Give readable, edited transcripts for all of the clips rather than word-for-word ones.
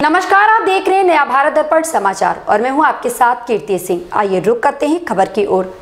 नमस्कार, आप देख रहे हैं नया भारत दर्पण समाचार और मैं हूं आपके साथ कीर्ति सिंह। आइए रुक करते हैं खबर की ओर।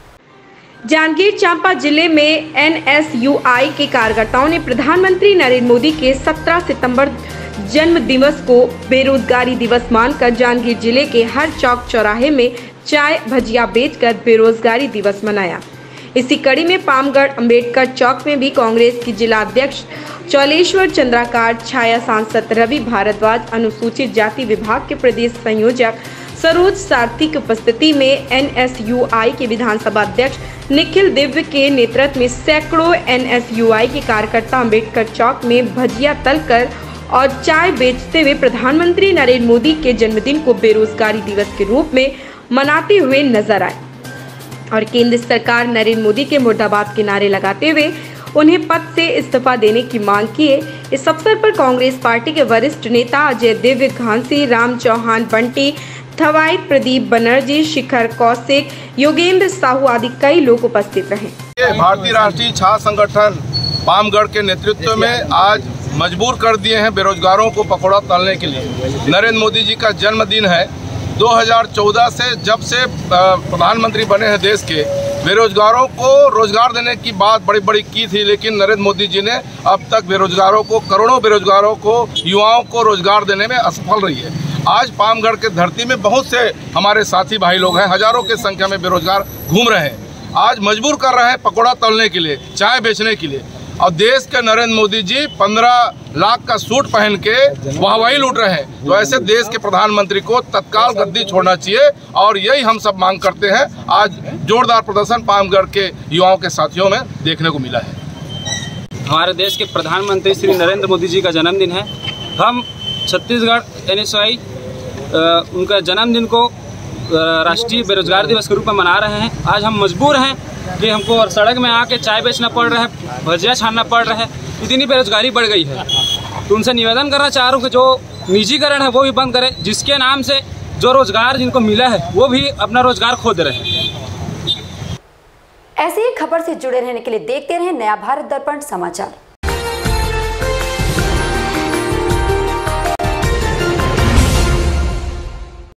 जांजगीर चांपा जिले में NSUI के कार्यकर्ताओं ने प्रधानमंत्री नरेंद्र मोदी के 17 सितंबर जन्म दिवस को बेरोजगारी दिवस मानकर जांजगीर जिले के हर चौक चौराहे में चाय भजिया बेचकर बेरोजगारी दिवस मनाया। इसी कड़ी में पामगढ़ अंबेडकर चौक में भी कांग्रेस की जिला अध्यक्ष चौलेश्वर चंद्राकार, छाया सांसद रवि भारद्वाज, अनुसूचित जाति विभाग के प्रदेश संयोजक सरोज सारथी की उपस्थिति में NSUI के विधानसभा अध्यक्ष निखिल दिव्य के नेतृत्व में सैकड़ों NSUI के कार्यकर्ता अंबेडकर चौक में भजिया तलकर और चाय बेचते हुए प्रधानमंत्री नरेंद्र मोदी के जन्मदिन को बेरोजगारी दिवस के रूप में मनाते हुए नजर आए और केंद्र सरकार नरेंद्र मोदी के मुर्दाबाद के नारे लगाते हुए उन्हें पद से इस्तीफा देने की मांग की है। इस अवसर पर कांग्रेस पार्टी के वरिष्ठ नेता अजय दिव्य, घांसी राम चौहान, बंटी थवाई, प्रदीप बनर्जी, शिखर कौशिक, योगेंद्र साहू आदि कई लोग उपस्थित रहे। भारतीय राष्ट्रीय छात्र संगठन पामगढ़ के नेतृत्व में आज मजबूर कर दिए हैं बेरोजगारों को पकौड़ा तलने के लिए। नरेंद्र मोदी जी का जन्मदिन है। 2014 से जब से प्रधानमंत्री बने हैं देश के, बेरोजगारों को रोजगार देने की बात बड़ी बड़ी की थी, लेकिन नरेंद्र मोदी जी ने अब तक बेरोजगारों को, करोड़ों बेरोजगारों को, युवाओं को रोजगार देने में असफल रही है। आज पामगढ़ के धरती में बहुत से हमारे साथी भाई लोग हैं, हजारों की संख्या में बेरोजगार घूम रहे हैं। आज मजबूर कर रहे हैं पकौड़ा तलने के लिए, चाय बेचने के लिए। और देश के नरेंद्र मोदी जी 15 लाख का सूट पहन के वाहवाही लूट रहे हैं। तो ऐसे देश के प्रधानमंत्री को तत्काल गद्दी छोड़ना चाहिए और यही हम सब मांग करते हैं। आज जोरदार प्रदर्शन पामगढ़ के युवाओं के साथियों में देखने को मिला है। हमारे देश के प्रधानमंत्री श्री नरेंद्र मोदी जी का जन्मदिन है। हम छत्तीसगढ़ NSUI उनका जन्मदिन को राष्ट्रीय बेरोजगार दिवस के रूप में मना रहे हैं। आज हम मजबूर हैं कि हमको सड़क में आके चाय बेचना पड़ रहा है, भजिया छानना पड़ रहा है। इतनी बेरोजगारी बढ़ गई है। तो उनसे निवेदन करना चाह रहा हूँ कि जो निजीकरण है वो भी बंद करें, जिसके नाम से जो रोजगार जिनको मिला है वो भी अपना रोजगार खो दे रहे हैं। ऐसे ही खबर से जुड़े रहने के लिए देखते रहें नया भारत दर्पण समाचार।